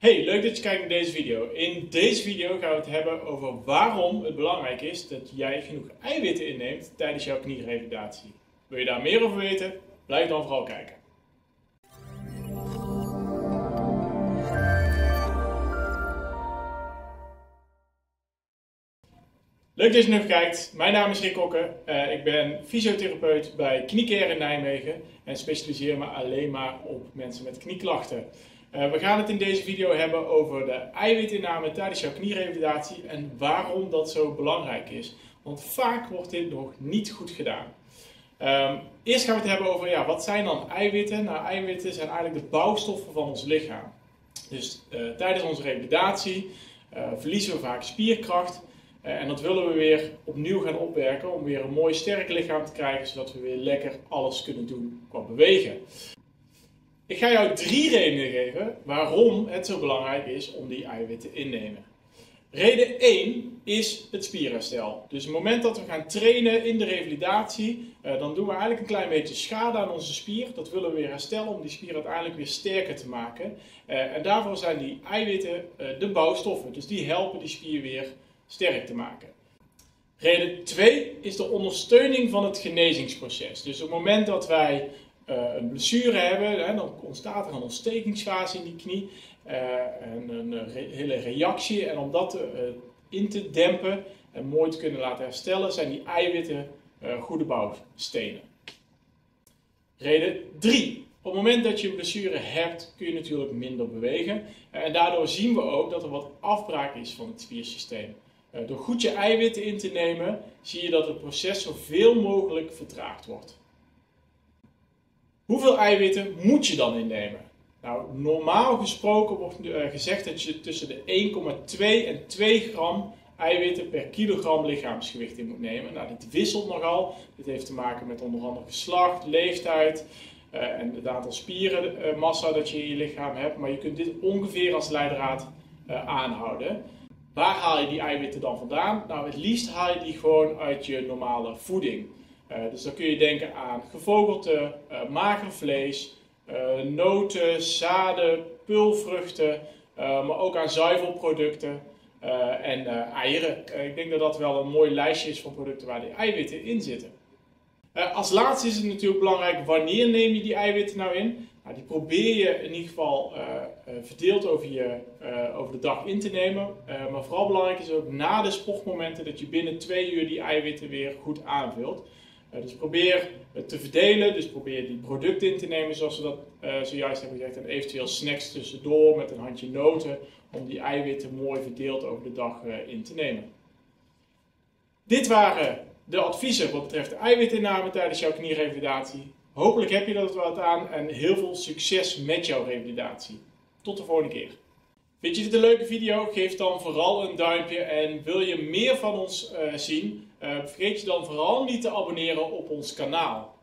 Hey, leuk dat je kijkt naar deze video. In deze video gaan we het hebben over waarom het belangrijk is dat jij genoeg eiwitten inneemt tijdens jouw knierevalidatie. Wil je daar meer over weten? Blijf dan vooral kijken. Leuk dat je nog kijkt. Mijn naam is Rick Kokke. Ik ben fysiotherapeut bij Kniecare in Nijmegen en specialiseer me alleen maar op mensen met knieklachten. We gaan het in deze video hebben over de eiwitinname tijdens jouw knierevalidatie en waarom dat zo belangrijk is. Want vaak wordt dit nog niet goed gedaan. Eerst gaan we het hebben over wat zijn dan eiwitten? Nou, eiwitten zijn eigenlijk de bouwstoffen van ons lichaam. Dus tijdens onze revalidatie verliezen we vaak spierkracht. En dat willen we weer opnieuw gaan opwerken om weer een mooi sterk lichaam te krijgen, zodat we weer lekker alles kunnen doen qua bewegen. Ik ga jou 3 redenen geven waarom het zo belangrijk is om die eiwitten te innemen. Reden 1 is het spierherstel. Dus op het moment dat we gaan trainen in de revalidatie, dan doen we eigenlijk een klein beetje schade aan onze spier. Dat willen we weer herstellen om die spier uiteindelijk weer sterker te maken. En daarvoor zijn die eiwitten de bouwstoffen. Dus die helpen die spier weer sterk te maken. Reden 2 is de ondersteuning van het genezingsproces. Dus op het moment dat wij een blessure hebben, dan ontstaat er een ontstekingsfase in die knie en een hele reactie. En om dat in te dempen en mooi te kunnen laten herstellen, zijn die eiwitten goede bouwstenen. Reden 3. Op het moment dat je een blessure hebt, kun je natuurlijk minder bewegen. En daardoor zien we ook dat er wat afbraak is van het spiersysteem. Door goed je eiwitten in te nemen, zie je dat het proces zoveel mogelijk vertraagd wordt. Hoeveel eiwitten moet je dan innemen? Nou, normaal gesproken wordt gezegd dat je tussen de 1,2 en 2 gram eiwitten per kilogram lichaamsgewicht in moet nemen. Nou, dit wisselt nogal. Dit heeft te maken met onder andere geslacht, leeftijd en het aantal spierenmassa dat je in je lichaam hebt. Maar je kunt dit ongeveer als leidraad aanhouden. Waar haal je die eiwitten dan vandaan? Nou, het liefst haal je die gewoon uit je normale voeding. Dus dan kun je denken aan gevogelte, mager vlees, noten, zaden, peulvruchten, maar ook aan zuivelproducten en eieren. Ik denk dat dat wel een mooi lijstje is van producten waar die eiwitten in zitten. Als laatste is het natuurlijk belangrijk, wanneer neem je die eiwitten nou in? Nou, die probeer je in ieder geval verdeeld over de dag in te nemen. Maar vooral belangrijk is ook na de sportmomenten dat je binnen 2 uur die eiwitten weer goed aanvult. Dus probeer het te verdelen, dus probeer die producten in te nemen zoals we dat zojuist hebben gezegd. En eventueel snacks tussendoor met een handje noten om die eiwitten mooi verdeeld over de dag in te nemen. Dit waren de adviezen wat betreft de eiwitinname tijdens jouw knierevalidatie. Hopelijk heb je er wat aan en heel veel succes met jouw revalidatie. Tot de volgende keer. Vind je dit een leuke video? Geef dan vooral een duimpje en wil je meer van ons zien? Vergeet je dan vooral niet te abonneren op ons kanaal.